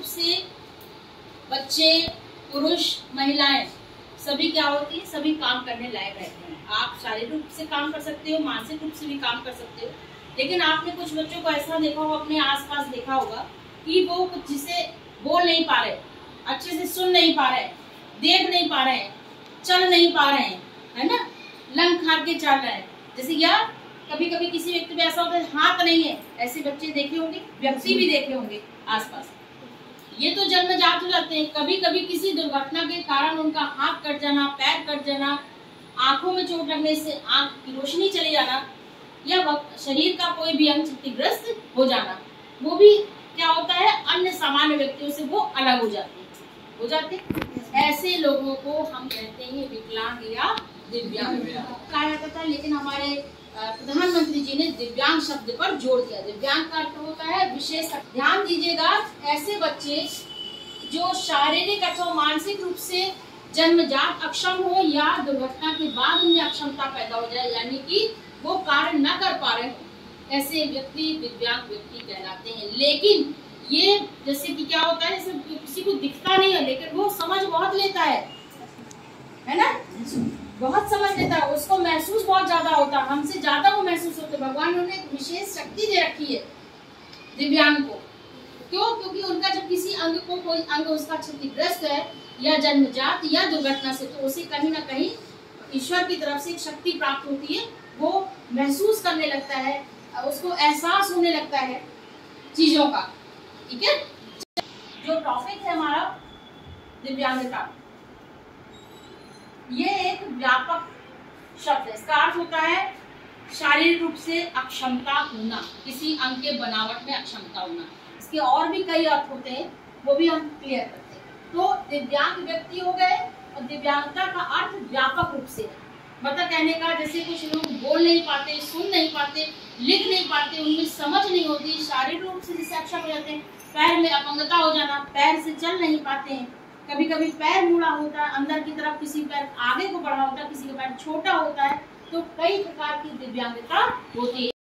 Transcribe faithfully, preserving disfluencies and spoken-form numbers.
से बच्चे, पुरुष, महिलाएं सभी क्या होती है, सभी काम करने लायक रहते हैं। आप शारीरिक रूप से काम कर सकते हो, मानसिक रूप से भी काम कर सकते हो, लेकिन आपने कुछ बच्चों को ऐसा देखा होगा, अपने आसपास देखा होगा कि वो कुछ जिसे बोल नहीं पा रहे, अच्छे से सुन नहीं पा रहे, देख नहीं पा रहे, चल नहीं पा रहे हैं, है ना, लंग खा के चल रहे हैं। जैसे या कभी कभी किसी व्यक्ति में ऐसा होता है हाथ नहीं है, ऐसे बच्चे देखे होंगे, व्यक्ति भी देखे होंगे आसपास। ये तो जन्मजात हो जाते हैं। कभी कभी किसी दुर्घटना के कारण उनका हाथ कट जाना, पैर कट जाना, आंखों में चोट लगने से आंख की रोशनी चली जाना, या शरीर का कोई भी अंग क्षतिग्रस्त हो जाना, वो भी क्या होता है, अन्य सामान्य व्यक्तियों से वो अलग हो जाते हैं हो जाते ऐसे लोगों को हम कहते हैं विकलांग या दिव्यांग कहा जाता था। लेकिन हमारे प्रधानमंत्री जी ने दिव्यांग शब्द पर जोर दिया। दिव्यांग का अर्थ होता है विशेष। ध्यान दीजिएगा, ऐसे बच्चे जो शारीरिक अथवा मानसिक रूप से जन्मजात अक्षम हो या दुर्घटना के बाद उनमें अक्षमता पैदा हो जाए, यानी कि वो कार्य न कर पा रहे हो, ऐसे व्यक्ति दिव्यांग व्यक्ति कहलाते हैं। लेकिन ये जैसे कि क्या होता है, जैसे किसी को दिखता नहीं है लेकिन वो समझ बहुत लेता है है ना, बहुत समझ लेता है, उसको महसूस बहुत ज्यादा होता है, हमसे ज्यादा वो महसूस होते। भगवान ने उन्हें एक विशेष शक्ति दे रखी है दिव्यांग को। क्यों? क्योंकि उनका जब किसी अंग को कोई अंग उसका क्षतिग्रस्त है या जन्मजात या दुर्घटना से, तो उसे कहीं ना कहीं ईश्वर की तरफ से एक शक्ति प्राप्त होती है, वो महसूस करने लगता है, उसको एहसास होने लगता है चीजों का। ठीक है, जो टॉपिक है हमारा दिव्यांगता, ये एक व्यापक शब्द है। इसका अर्थ होता है शारीरिक रूप से अक्षमता होना, किसी अंग के बनावट में अक्षमता होना। इसके और भी कई अर्थ होते हैं, वो भी हम क्लियर करते हैं। तो दिव्यांग व्यक्ति हो गए, और दिव्यांगता का अर्थ व्यापक रूप से, मतलब कहने का जैसे कुछ लोग बोल नहीं पाते, सुन नहीं पाते, लिख नहीं पाते, उनमें समझ नहीं होती, शारीरिक रूप से जैसे अक्षम हो जाते हैं, पैर में अपंगता हो जाना, पैर से चल नहीं पाते हैं, कभी कभी पैर मुड़ा होता है अंदर की तरफ, किसी पैर आगे को बढ़ा होता है, किसी का पैर छोटा होता है, तो कई प्रकार की दिव्यांगता होती है।